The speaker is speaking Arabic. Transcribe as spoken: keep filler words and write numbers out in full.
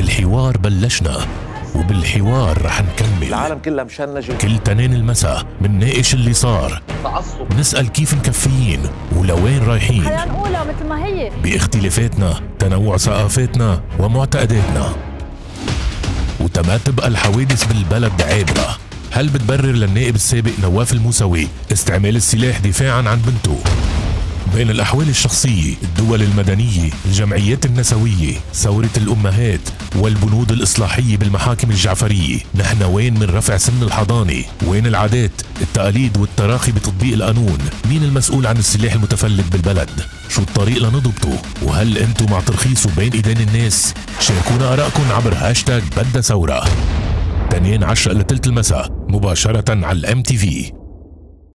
بالحوار بلشنا وبالحوار رح نكمل. العالم كلها مشنجة. كل تنين المساء منناقش اللي صار، تعصب، نسأل كيف مكفيين ولوين رايحين. خلينا نقولها مثل ما هي باختلافاتنا، تنوع ثقافاتنا ومعتقداتنا، وتما تبقى الحوادث بالبلد عابرة. هل بتبرر للنائب السابق نواف الموسوي استعمال السلاح دفاعا عن بنته؟ بين الأحوال الشخصية، الدول المدنية، الجمعيات النسوية، ثورة الأمهات، والبنود الإصلاحية بالمحاكم الجعفرية، نحن وين من رفع سن الحضانة؟ وين العادات، التقاليد والتراخي بتطبيق القانون؟ مين المسؤول عن السلاح المتفلت بالبلد؟ شو الطريق لنضبطه؟ وهل انتم مع ترخيصه بين ايدين الناس؟ شاركونا آرائكم عبر هاشتاج بدها ثورة. تنين عشرة إلى ثلث المساء مباشرة على الام تي في.